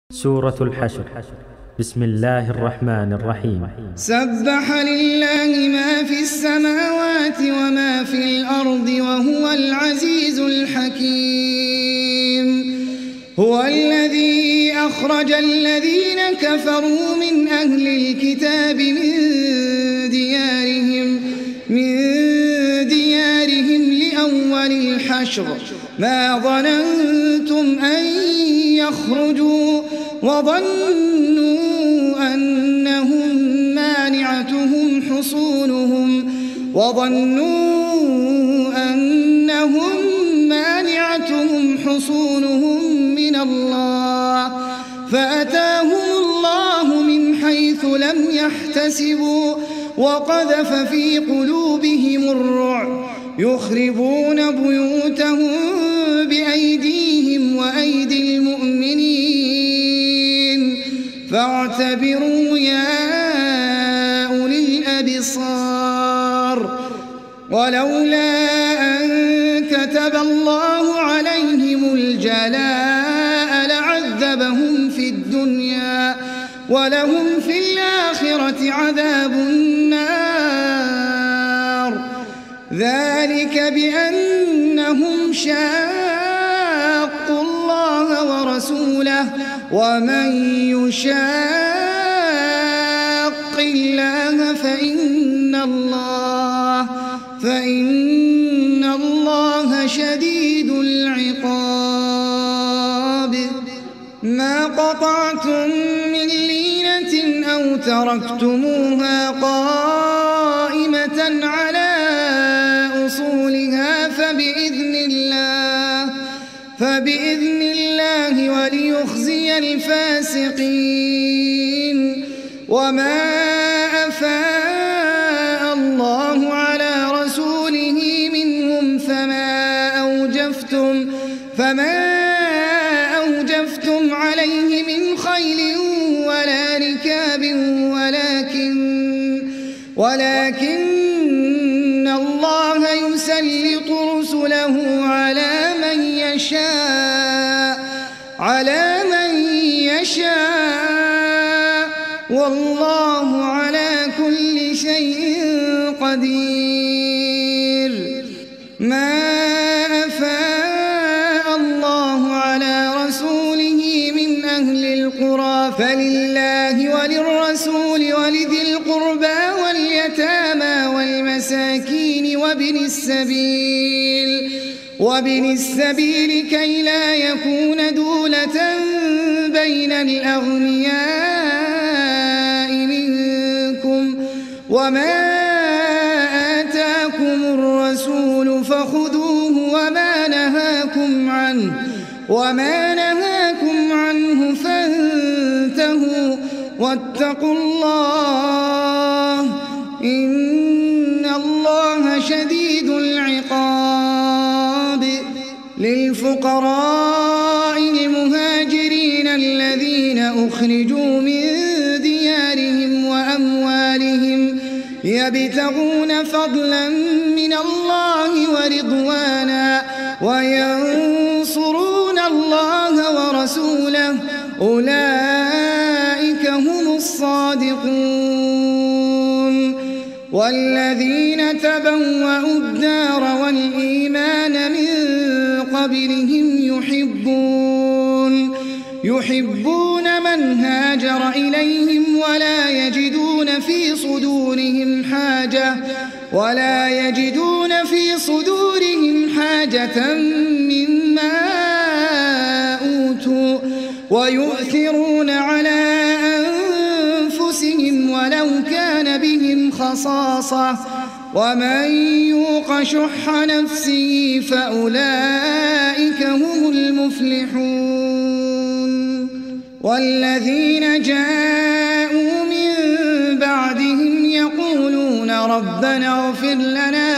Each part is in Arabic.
سورة الحشر. بسم الله الرحمن الرحيم. سبح لله ما في السماوات وما في الأرض وهو العزيز الحكيم. هو الذي أخرج الذين كفروا من أهل الكتاب من ديارهم لأول الحشر ما ظننتم أن يخرجوا وظنوا أنهم مانعتهم حصونهم من الله فأتاهم الله من حيث لم يحتسبوا وقذف في قلوبهم الرعب يخربون بيوتهم بأيديهم وأيدي المؤمنين فاعتبروا يا أولي الأبصار. ولولا أن كتب الله عليهم الجلاء لعذبهم في الدنيا ولهم في الآخرة عذاب النار ذلك بأنهم شاقوا الله ورسوله ومن يشاق الله فإن الله شديد العقاب. ما قطعتم من لينة أو تركتموها قائمة على أصولها فبإذن الله وليخزي الفاسقين. وما أفاء الله على رسوله منهم فما أوجفتم عليه من خيل ولا ركاب ولكن الله يسلط رسله على من يشاء والله على كل شيء قدير. ما أفاء الله على رسوله من أهل القرى فلله وللرسول ولذي القربى واليتامى والمساكين وابن السبيل كي لا يكون دولة بين الأغنياء منكم. وما آتاكم الرسول فخذوه وما نهاكم عنه فانتهوا واتقوا الله إن الله شديد العقاب. للفقراء المهاجرين الذين أخرجوا من ديارهم وأموالهم يبتغون فضلا من الله ورضوانا وينصرون الله ورسوله أولئك هم الصادقون. والذين تبوأوا الدار والإيمان من قبلهم يحبون من هاجر إليهم ولا يجدون في صدورهم حاجة مما أوتوا ويؤثرون على أنفسهم ولو كان بهم خصاصة ومن يوق شح نفسه فأولئك هم المفلحون. والذين جاءوا من بعدهم يقولون ربنا اغفر لنا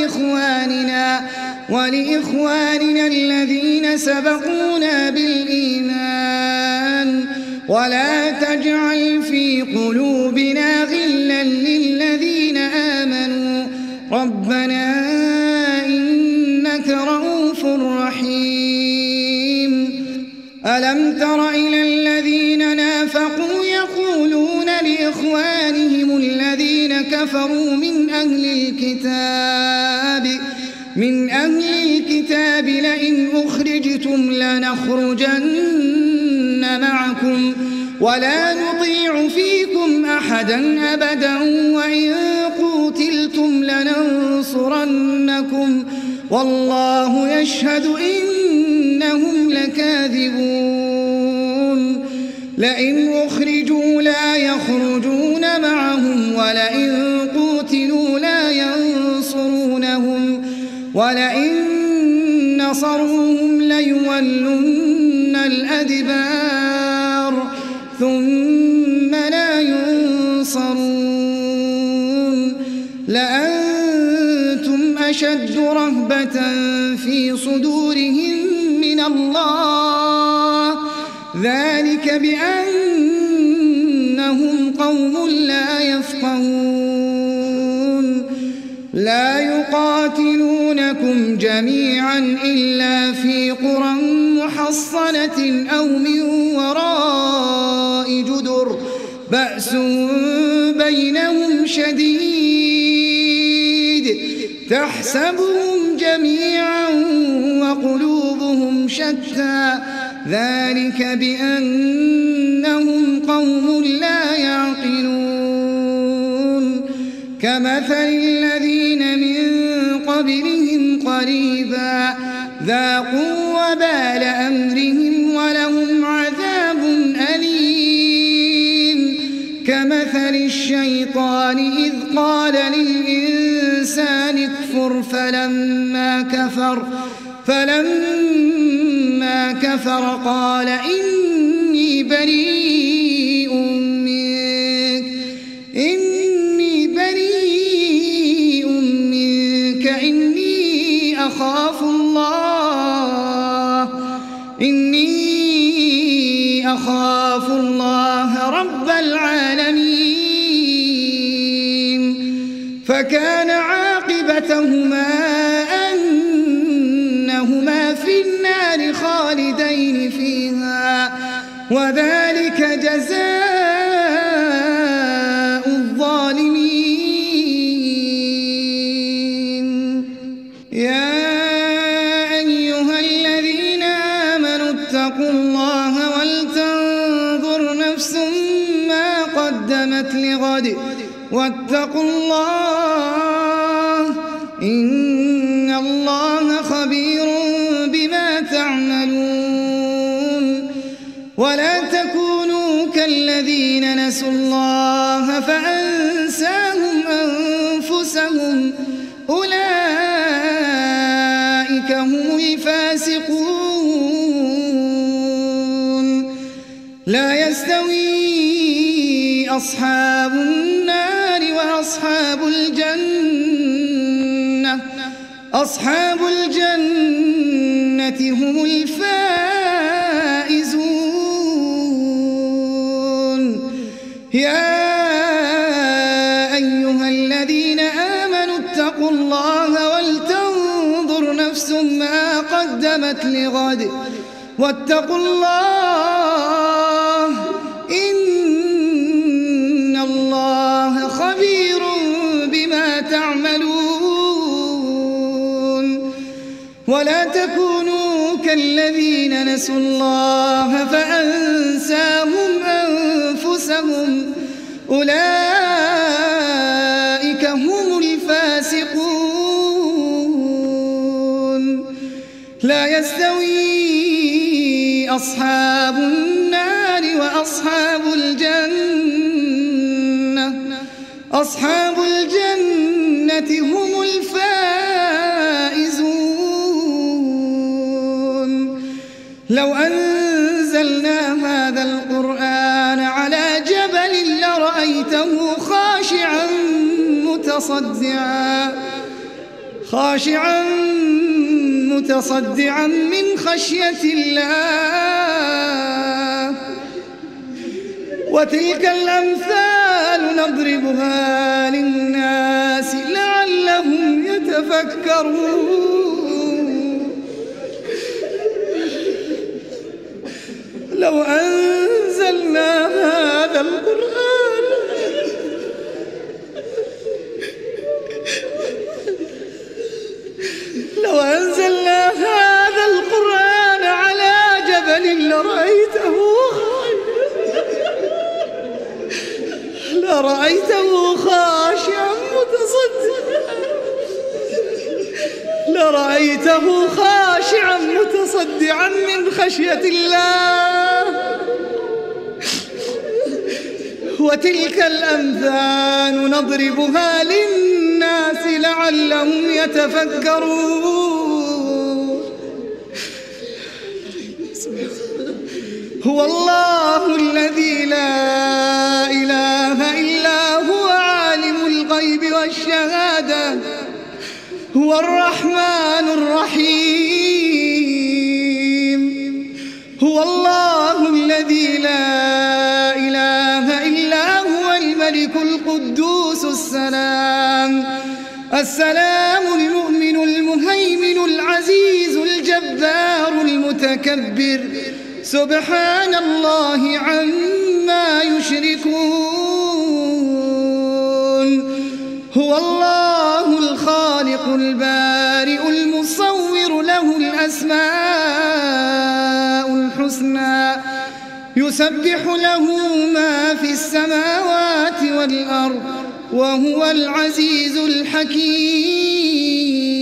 ولإخواننا الذين سبقونا بالإيمان ولا تجعل في قلوبنا غلا للذين آمنوا ربنا إنك رؤوف رحيم. ألم تر إلى الذين كفروا من أهل الكتاب لئن أخرجتم لنخرجن معكم ولا نطيع فيكم أحدا أبدا وإن قوتلتم لننصرنكم والله يشهد إنهم لكاذبون لئن أخرجوا لا يخرجون معهم ولئن قوتلوا لا ينصرونهم ولئن نصروهم ليولن الأدبار ثم لا ينصرون لأنتم أشد رهبة في صدورهم من الله ذلك بأنهم قوم لا يفقهون لا يقاتلونكم جميعا إلا في قرى محصنة أو من وراء جدر بأس بينهم شديد تحسبهم جميعا وقلوبهم شتى ذلك بأنهم قوم لا يعقلون كمثل الذين من قبلهم قريبا ذاقوا وبال أمرهم ولهم عذاب أليم كمثل الشيطان إذ قال للإنسان اكفر فلما كفر قال إني بريء منك إني أخاف الله رب العالمين فكان عاقبتهما أنهما في النار خالدين فيها وذلك جزاء الظالمين يا أيها الذين آمنوا اتقوا الله ولتنظر نفس ما قدمت لغد واتقوا الله إن الله خبير بما تعملون ولا تكونوا كالذين نسوا الله فأنساهم أنفسهم أولئك هم الفاسقون لا يستوي أصحاب النار وأصحاب الجنة أصحاب الجنة هم الفائزون يا أيها الذين آمنوا اتقوا الله ولتنظر نفس ما قدمت لغد واتقوا الله إن الله خبير بما تعملون ولا تكونوا كالذين نسوا الله فأنساهم أنفسهم أولئك هم الفاسقون لا يستوي أصحاب النار وأصحاب الجنة أصحاب الجنة هم الفائزون لو أنزلنا هذا القرآن على جبل لرأيته خاشعا متصدعا من خشية الله وتلك الأمثال نضربها للناس لعلهم يتفكرون لو أنزلنا هذا القرآن لرأيته خاشعا متصدعا من خشية الله. وتلك الأمثال نضربها للناس لعلهم يتفكرون. هو الله الذي لا إله إلا هو عالم الغيب والشهادة هو الرحمن الرحيم. هو الله الذي لا إله إلا هو الملك القدوس السلام المؤمن المهيمن العزيز الجبار المتكبر سبحان الله عما يشركون. هو الله الخالق البارئ المصور له الأسماء الحسنى يسبح له ما في السماوات والأرض وهو العزيز الحكيم.